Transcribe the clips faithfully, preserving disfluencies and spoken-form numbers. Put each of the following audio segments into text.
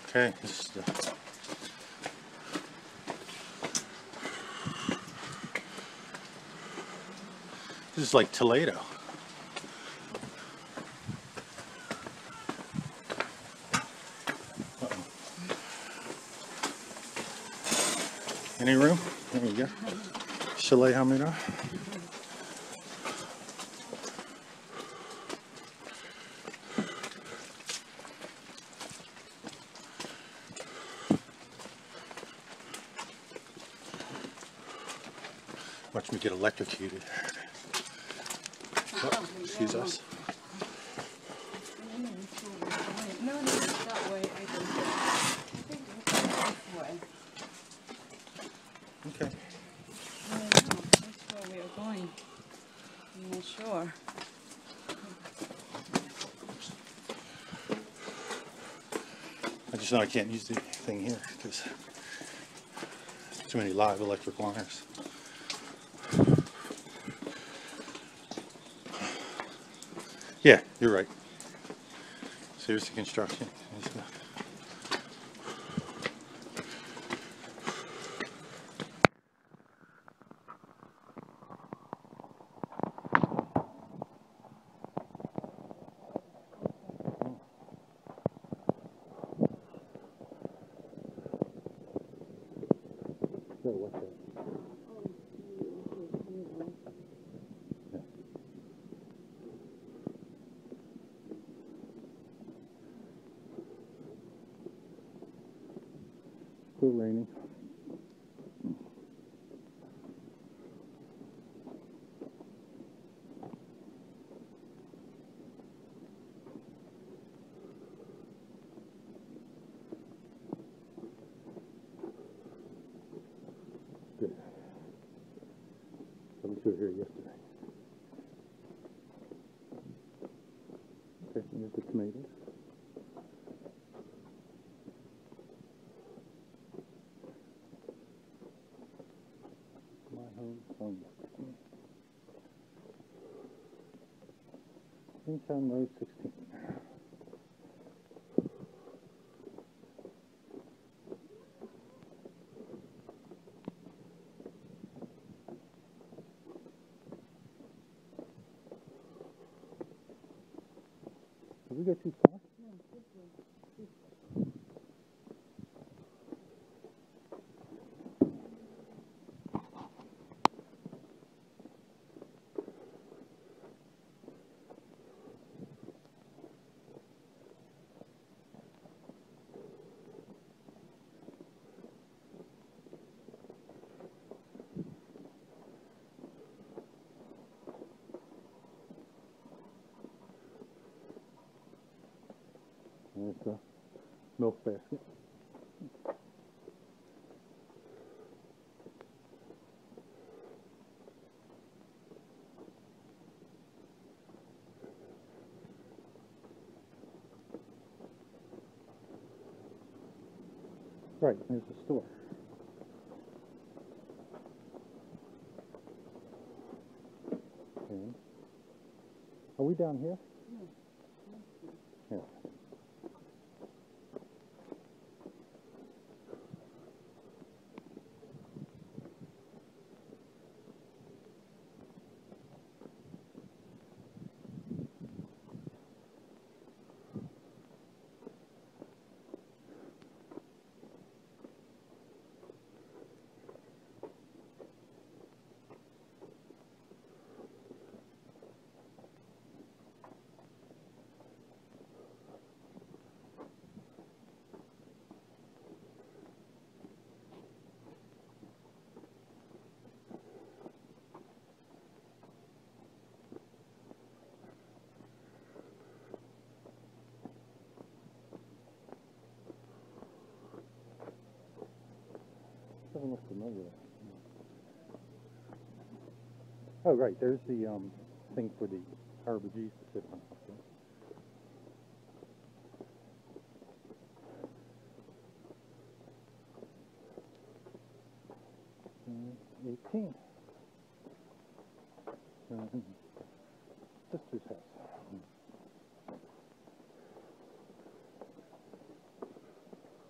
Okay, this is the this is like Toledo. Uh-oh. Any room? There we go. Chalet Hamira. Watch me get electrocuted. Oh, excuse us. No, no, it's that way, I think. I think it's this way. Okay. I don't know, that's where we are going. I'm not sure. I just know I can't use the thing here because too many live electric wires. Yeah, you're right. So here's the construction. Here's the So what's that? Yeah. Still raining. Good. I was here yesterday. Okay, here's the tomatoes. My home on Queenstown Road sixteen. Did we go too far? There's the milk basket. Right, there's the store. Okay. Are we down here? Yeah. Doesn't look familiar. Oh, right. There's the um, thing for the Harbor G's to sit on. Okay. eighteen. Uh, sister's house.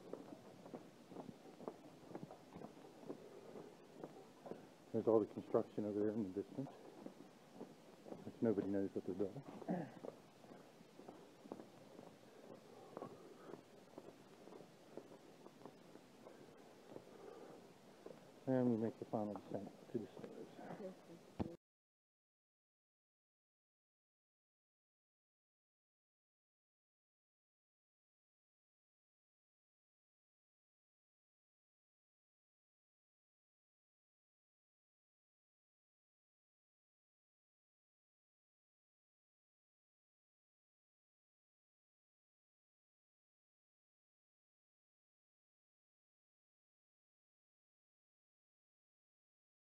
There's all the construction over there in the distance. Which nobody knows what they're building. And we make the final descent to the stairs.